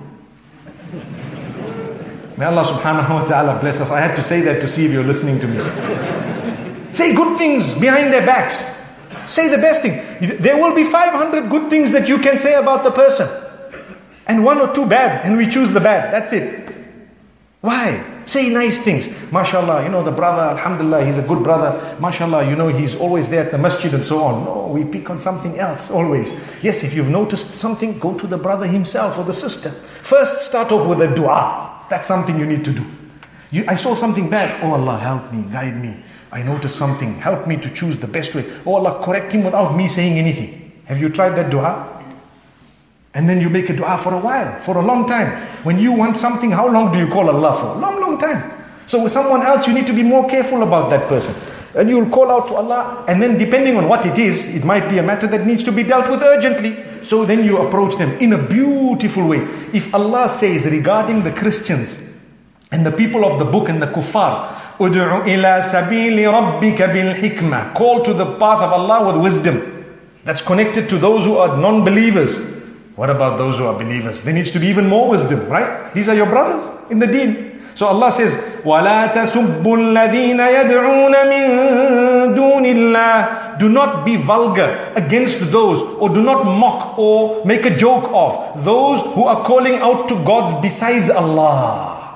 May Allah subhanahu wa ta'ala bless us. I had to say that to see if you're listening to me. Say good things behind their backs. Say the best thing. There will be five hundred good things that you can say about the person, and one or two bad, and we choose the bad. That's it. Why? Say nice things. MashaAllah, you know, the brother, alhamdulillah, he's a good brother. MashaAllah, you know, he's always there at the masjid and so on. No, we pick on something else always. Yes, if you've noticed something, go to the brother himself or the sister. First, start off with a dua. That's something you need to do. You, I saw something bad. Oh Allah, help me, guide me. I noticed something. Help me to choose the best way. Oh Allah, correct him without me saying anything. Have you tried that dua? And then you make a dua for a while, for a long time. When you want something, how long do you call Allah for? A long, long time. So with someone else, you need to be more careful about that person. And you'll call out to Allah, and then depending on what it is, it might be a matter that needs to be dealt with urgently. So then you approach them in a beautiful way. If Allah says regarding the Christians and the people of the book and the kuffar, Udu'u ila sabili rabbika bil hikmah, call to the path of Allah with wisdom. That's connected to those who are non-believers. What about those who are believers? There needs to be even more wisdom, right? These are your brothers in the deen. So Allah says, وَلَا تَسُبُّوا الَّذِينَ يَدْعُونَ مِن دُونِ اللَّهِ. Do not be vulgar against those, or do not mock or make a joke of those who are calling out to gods besides Allah.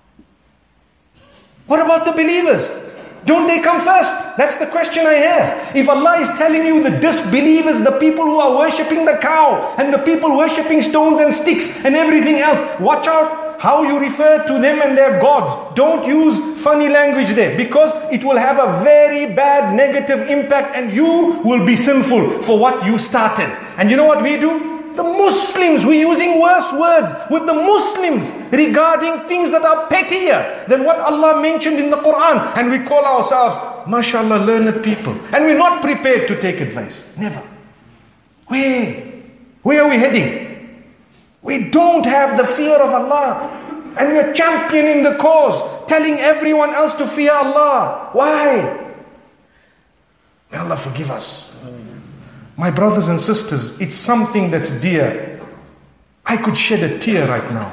What about the believers? Don't they come first? That's the question I have. If Allah is telling you the disbelievers, the people who are worshipping the cow and the people worshipping stones and sticks and everything else, watch out how you refer to them and their gods. Don't use funny language there, because it will have a very bad negative impact and you will be sinful for what you started. And you know what we do? The Muslims, we're using worse words with the Muslims regarding things that are pettier than what Allah mentioned in the Quran. And we call ourselves, mashallah, learned people. And we're not prepared to take advice. Never. Where? Where are we heading? We don't have the fear of Allah. And we're championing the cause, telling everyone else to fear Allah. Why? May Allah forgive us. My brothers and sisters, it's something that's dear. I could shed a tear right now.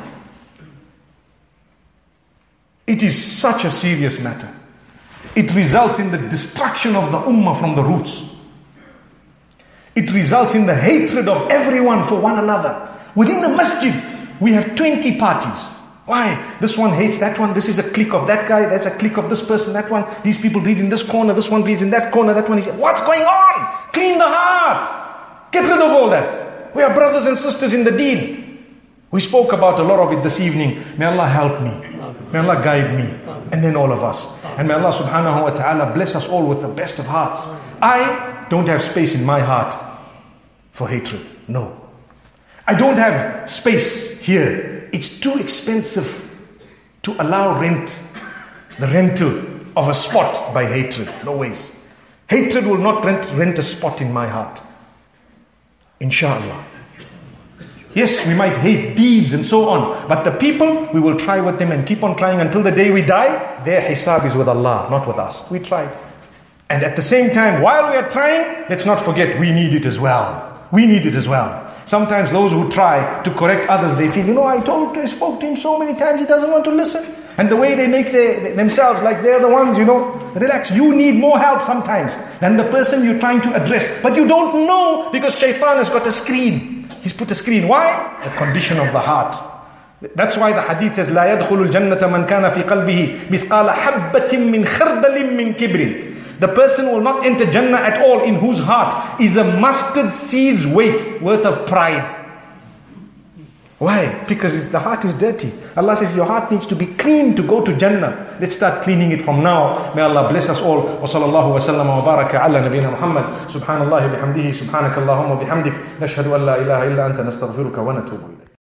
It is such a serious matter. It results in the destruction of the ummah from the roots. It results in the hatred of everyone for one another. Within the masjid, we have twenty parties. Why? This one hates that one. This is a clique of that guy. That's a clique of this person, that one. These people read in this corner. This one reads in that corner. That one is... What's going on? Clean the heart. Get rid of all that. We are brothers and sisters in the deen. We spoke about a lot of it this evening. May Allah help me. May Allah guide me. And then all of us. And may Allah subhanahu wa ta'ala bless us all with the best of hearts. I don't have space in my heart for hatred. No. I don't have space here. It's too expensive to allow rent, the rental of a spot by hatred. No ways. Hatred will not rent, rent a spot in my heart. Inshallah. Yes, we might hate deeds and so on. But the people, we will try with them and keep on trying until the day we die. Their hisab is with Allah, not with us. We tried. And at the same time, while we are trying, let's not forget we need it as well. We need it as well. Sometimes those who try to correct others, they feel, you know, I told, I spoke to him so many times, he doesn't want to listen. And the way they make their, themselves like they're the ones, you know, relax. You need more help sometimes than the person you're trying to address. But you don't know, because shaitan has got a screen. He's put a screen. Why? The condition of the heart. That's why the hadith says, لا يدخل الجنة من كان في قلبه مثقال حبة من خردل من كبر. The person will not enter Jannah at all in whose heart is a mustard seed's weight worth of pride. Why? Because the heart is dirty. Allah says your heart needs to be clean to go to Jannah. Let's start cleaning it from now. May Allah bless us all. Wa sallallahu wa sallam wa baraka ala nabiyyina Muhammad. Subhanallah bihamdihi. Subhanakallahumma bihamdik. Nashhadu an la ilaha illa anta nastaghfiruka wa natubu ilayk.